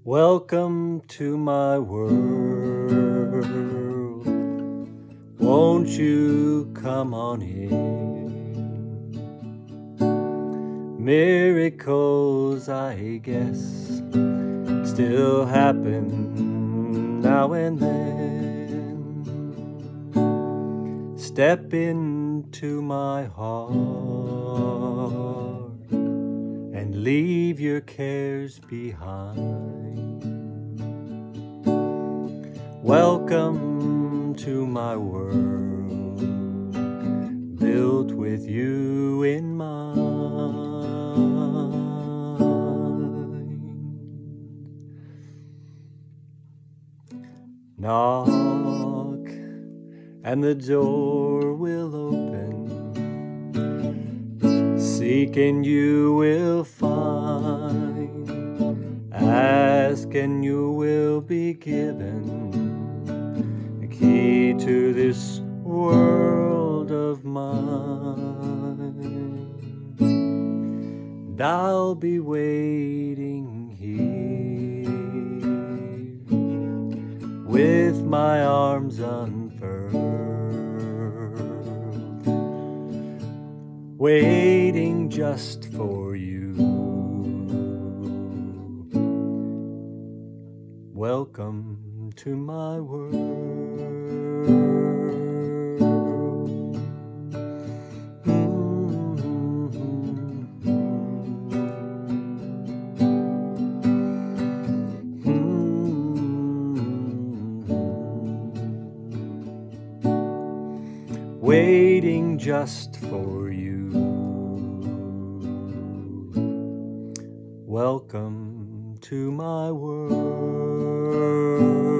Welcome to my world. Won't you come on in? Miracles, I guess, still happen now and then. Step into my heart and leave your cares behind. Welcome to my world, built with you in mind. Knock, and the door will open. Seek and you will find. Ask and you will be given the key to this world of mine. And I'll be waiting here with my arms unfurled, waiting just for you. Welcome to my world. Waiting just for you. Welcome to my world.